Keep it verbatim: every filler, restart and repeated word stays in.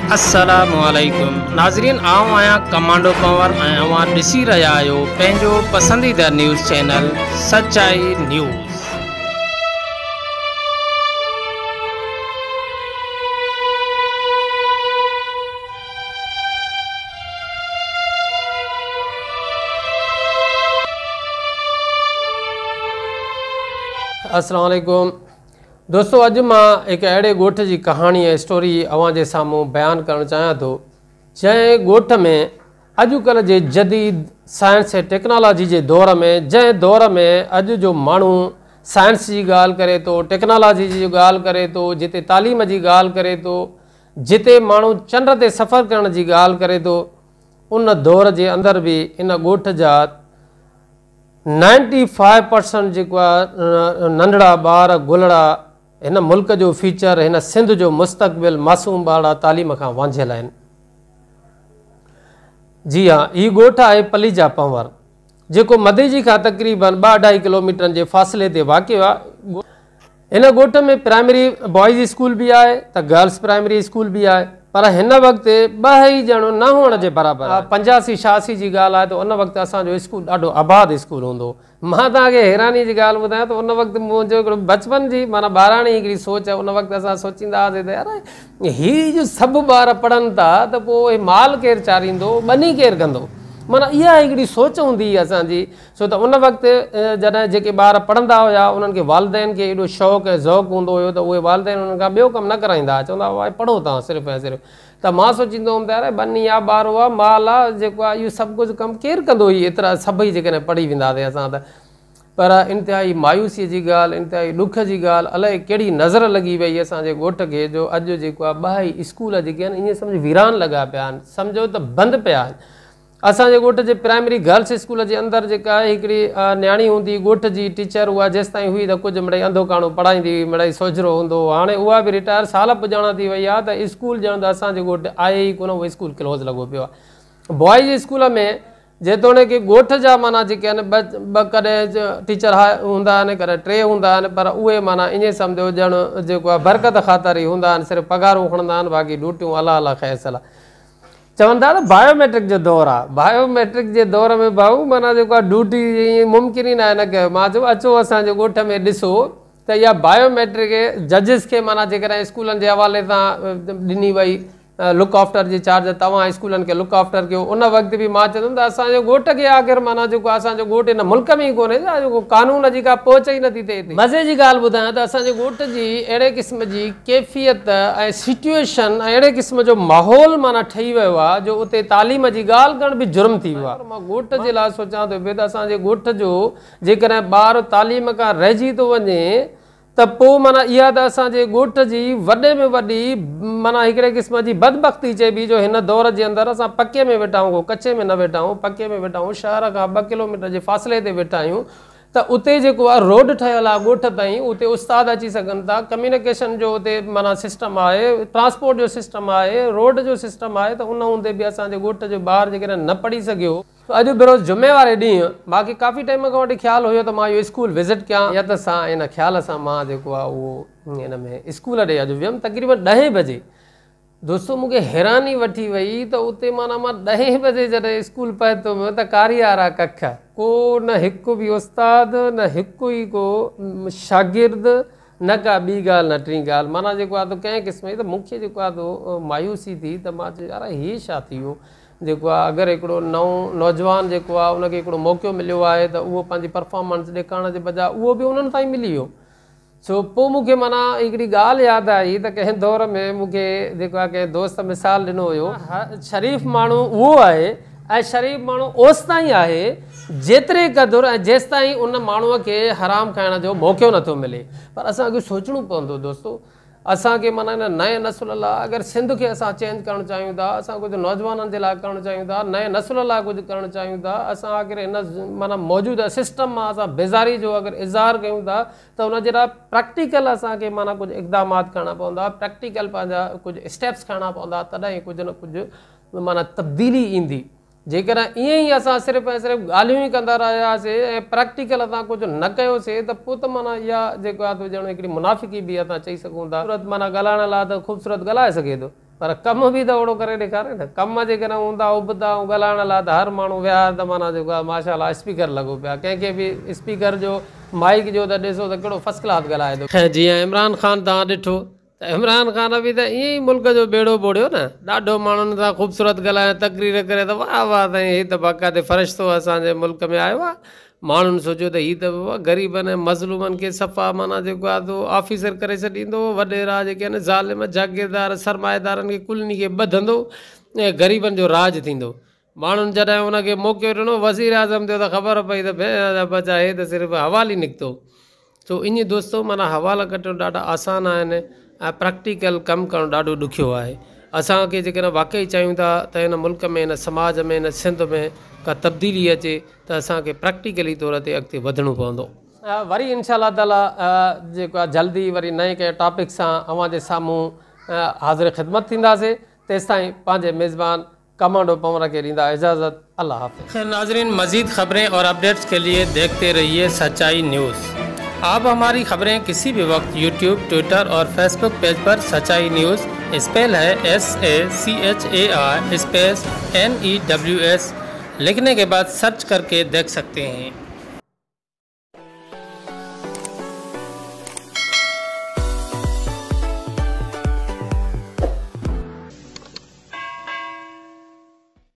अस्सलामुअलैकुम नाज़रीन, आऊं आहियां कमांडो कंवर ऐं अवां ॾिसी रहिया आहियो पंहिंजो पसंदीदा न्यूज़ चैनल सचाई न्यूज़। अस्सलाम वालेकुम दोस्तों, अॼु मां हिकु अहिड़े ॻोठ जी कहाणी ऐं स्टोरी अव्हां जे साम्हूं बयानु करणु चाहियां थो, जंहिं ॻोठ में अॼुकल्ह जे जदीद साइंस ऐं टेक्नोलॉजी जे दौर में, जंहिं दौर में अॼु जो माण्हू साइंस जी ॻाल्हि करे थो, टेक्नोलॉजी जी ॻाल्हि करे थो, जिते तालीम जी ॻाल्हि करे थो, जिते माण्हू चंड ते सफ़र करण जी ॻाल्हि करे थो, उन दौर जे अंदरि बि इन ॻोठ जा नाइंटी फाइव परसेंट जेको आहे नंढड़ा ॿार गुलड़ा हिन मुल्क जो फ्यूचर, हिन सिंध जो मुस्तक़बिल मासूम ॿार तालीम खां वांझियल आहिनि। जी हाँ, हीउ ॻोठ आहे पलीजा पंवर, जेको मदेजी खां तक़रीबन ॿ अढाई किलोमीटरनि जे फ़ासिले ते वाक़िअ आहे। हिन ॻोठ में प्राइमरी बॉइज़ स्कूल बि आहे त गर्ल्स प्राइमरी स्कूल बि आहे, पर हिन वक़्तु ॿ ई ॼणो न हुअण जे बराबरि आहे। पंजासी छियासी जी ॻाल्हि आहे त उन वक़्तु असांजो स्कूल ॾाढो आबाद स्कूल हूंदो। मां तव्हांखे हैरानी जी ॻाल्हि ॿुधायां त उन वक़्तु मुंहिंजो हिकिड़ो बचपन जी माना ॿारहाणी हिकिड़ी सोच आहे। उन वक़्तु असां सोचींदा हुआसीं त यार हीअ जो सभु ॿार पढ़नि था त पोइ माल केरु चारींदो, ॿनी केरु कंदो, माना इहा हिकिड़ी सोच हूंदी हुई असांजी। छो त उन वक़्तु जॾहिं जेके ॿार पढ़ंदा हुआ उन्हनि खे वालदेन खे एॾो शौक़ु ऐं ज़ौक़ु हूंदो हुयो त उहे वालदेन उन्हनि खां ॿियो कमु न कराईंदा हुआ, चवंदा हुआ पढ़ो तव्हां सिर्फ़ु ऐं सिर्फ़ु। त मां सोचींदो हुउमि त यार ॿनी आहे, ॿार आहे, माल आहे, जेको आहे इहो सभु कुझु कमु केरु कंदो हुई, एतिरा सभई जेकॾहिं पढ़ी वेंदा हुआसीं असां त। पर इंतिहाई मायूसीअ जी ॻाल्हि, इंतिहाई ॾुख जी ॻाल्हि, अलाए कहिड़ी नज़र लॻी वई असांजे ॻोठ खे, जो अॼु जेको आहे ॿ ई स्कूल जेके आहिनि ईअं सम्झ वीरान लॻा पिया आहिनि, सम्झो त बंदि पिया आहिनि। असांजे ॻोठ जे प्राइमरी गर्ल्स स्कूल जे अंदरि जेका आहे हिकिड़ी न्याणी हूंदी ॻोठ जी टीचर, उहा जेसि ताईं हुई त कुझु मिड़ई अंधो काणो पढ़ाईंदी हुई, मिड़ई सोजरो हूंदो। हाणे उहा बि रिटायर साल पुॼाणा थी वई आहे त स्कूल ॼण त असांजे ॻोठ आहे ई कोन, उहो स्कूल क्लोज़ लॻो पियो आहे। बॉइज़ स्कूल में जेतोणीकि ॻोठ जा माना जेके आहिनि ॿ ॿ कॾहिं टीचर हा हूंदा आहिनि, कॾहिं टे हूंदा आहिनि, पर उहे माना ईअं सम्झो ॼण जेको आहे बरकत ख़ातिर ई हूंदा आहिनि, सिर्फ़ु पघारूं खणंदा आहिनि, बाक़ी ड्यूटियूं अला अला ख़ैर सला। चवंदा त बायोमेट्रिक जो दौरु आहे, बायोमेट्रिक जे दौर में भाऊ माना जेको आहे ड्यूटी ईअं मुमकिन ई न आहे न कयो। मां चयो अचो असांजे ॻोठ में ॾिसो त इहा बायोमेट्रिक जजिस खे माना जेकॾहिं स्कूलनि जे हवाले सां ॾिनी वई, लुक आफ्टर जी चार्ज तव्हां स्कूलनि खे लुक आफ्टर कयो। उन वक़्तु बि मां चवंदुमि त असांजे ॻोठ खे आख़िर माना जेको आहे असांजो ॻोठ हिन मुल्क में ई कोन्हे, जेको कानून जी का पहुच ई नथी थिए। मज़े जी ॻाल्हि ॿुधायां त असांजे ॻोठ जी अहिड़े क़िस्म जी कैफ़ियत ऐं सिचुएशन, अहिड़े क़िस्म जो माहौल माना ठही वियो आहे जो उते तालीम जी ॻाल्हि करण बि जुर्म थी वियो आहे। मां ॻोठ जे लाइ सोचां थो पियो त असांजे ॻोठ जो जेकॾहिं ॿारु तालीम खां रहिजी थो वञे त पोइ माना इहा त असांजे ॻोठ जी वॾे में वॾी माना हिकिड़े क़िस्म जी बदबख़्ती चइबी, जो हिन दौर जे अंदरि असां पके में वेठा आहियूं, कचे में न वेठा आहियूं, पके में वेठा आहियूं, शहर खां ॿ किलोमीटर जे फ़ासिले ते वेठा आहियूं। त उते जेको आहे रोड ठहियलु आहे ॻोठ ताईं, उते उस्ताद अची सघनि था, कम्यूनिकेशन जो उते माना सिस्टम आहे, ट्रांसपोर्ट जो सिस्टम आहे, रोड जो सिस्टम आहे, त उन हूंदे बि असांजे ॻोठ जो ॿारु जेकॾहिं न पढ़ी सघियो। अॼु बिरोज़ जुमे वारे ॾींहुं बाक़ी काफ़ी टाइम खां वठी ख़्यालु हुयो त मां इहो स्कूल विज़िट कयां, या त सां इन ख़्याल सां मां जेको आहे उहो हिन में स्कूल ॾे अॼु वियुमि तक़रीबन ॾहें बजे। दोस्तो मूंखे हैरानी वठी वई त उते माना मां ॾहें बजे जॾहिं स्कूल पहुतो त कारी वारा कख, को न हिकु बि उस्ताद, न हिकु ई को शागिर्द, न का ॿी ॻाल्हि न टी ॻाल्हि, माना जेको आहे त कंहिं क़िस्म जी। त मूंखे जेको आहे त मायूसी थी, त मां चयो यार हीअ छा थी वियो, जेको आहे अगरि हिकिड़ो नओं नौजवान जेको आहे उनखे हिकिड़ो मौक़ो मिलियो आहे त उहो पंहिंजी परफॉर्मेंस ॾेखारण जे बजाए उहो बि उन्हनि ताईं मिली वियो। सो पोइ मूंखे माना हिकिड़ी ॻाल्हि यादि आई त कंहिं दौर में मूंखे जेको आहे कंहिं दोस्त मिसाल ॾिनो हुयो, शरीफ़ माण्हू उहो आहे ऐं शरीफ़ माण्हू ओसि ताईं आहे जेतिरे क़दुरु ऐं जेसि ताईं उन माण्हूअ खे हराम खाइण जो मौक़ो नथो मिले। पर असांखे सोचणो पवंदो दोस्तो, असांखे माना हिन नए नसुल लाइ अगरि सिंध खे असां चेंज करणु चाहियूं था, असां कुझु नौजवाननि जे लाइ करणु चाहियूं था, नए नसुल लाइ कुझु करणु चाहियूं था, असां अगरि हिन माना मौजूदा सिस्टम मां असां बेज़ारी जो अगरि इज़हार कयूं था त हुनजे लाइ प्रैक्टिकल असांखे माना कुझु इक़दामात करणा पवंदा, प्रैक्टिकल पंहिंजा कुझु स्टेप्स खणणा पवंदा, तॾहिं कुझु न कुझु माना तब्दीली ईंदी। जेकॾहिं ईअं ई असां सिर्फ़ु ऐं सिर्फ़ु ॻाल्हियूं ई कंदा रहियासीं ऐं प्रैक्टिकल असां कुझु न कयोसीं त पोइ त माना इहा जेको आहे त ॼण हिकिड़ी मुनाफ़िकी बि असां चई सघूं था। ख़ूबसूरत माना ॻाल्हाइण लाइ त ख़ूबसूरत ॻाल्हाए सघे थो, पर कम भी त ओड़ो करे ॾेखारे न। कम जेकॾहिं हूंदा उबदा ऐं ॻाल्हाइण लाइ त हर माण्हू विया त माना जेको आहे माशाअल्लाह स्पीकर लॻो पिया, कंहिंखे बि स्पीकर जो माइक जो त ॾिसो त कहिड़ो फर्स्ट क्लास ॻाल्हाए थो। जीअं इमरान ख़ान तव्हां ॾिठो त इमरान ख़ान बि त ईअं ई मुल्क जो बेड़ो बोड़ियो न, ॾाढो माण्हुनि सां ख़ूबसूरत ॻाल्हाए तकरीर करे त वाह वाह साईं हीअ त बाक़ाइदे फ़रिश्तो असांजे मुल्क में आयो आहे। माण्हुनि सोचियो त हीअ त बाबा ग़रीबनि ऐं मज़लूमनि खे सफ़ा माना जेको आहे तो ऑफिसर करे छॾींदो, वॾेरा जेके आहिनि ज़ालिम जागीरदार सरमाएदारनि खे कुलनी खे ॿधंदो ऐं ग़रीबनि जो राज थींदो। माण्हुनि जॾहिं हुनखे मौक़ो ॾिनो वज़ीर आज़म थियो त ख़बर पई त भेण बचा हे त सिर्फ़ु हवाल ई निकितो। सो इन दोस्तो माना हवाला कटणु ॾाढा आसान आहिनि ऐं प्रैक्टिकल कमु करणु ॾाढो ॾुखियो आहे। असांखे जेकॾहिं वाक़ई चाहियूं था त हिन मुल्क में हिन समाज में हिन सिंध में का तब्दीली अचे त असांखे प्रैक्टिकली तौर ते अॻिते वधिणो पवंदो। वरी इंशाअल्लाह ताला जेको आहे जल्दी वरी नए कंहिं टॉपिक सां अव्हां जे साम्हूं हाज़िर ख़िदमत थींदासीं। तेसि ताईं पंहिंजे मेज़बान कमांडो पंवर के रींदा इजाज़त। अल्लाह हाफ़िज़। नाज़रीन, मज़ीद खबरें और अपडेट्स के लिए देखते रहिए सच्चाई न्यूज़। आप हमारी खबरें किसी भी वक्त यूट्यूब, ट्विटर और फेसबुक पेज पर सच्चाई न्यूज़ स्पेल है S A C H A R space N E W S लिखने के बाद सर्च करके देख सकते हैं।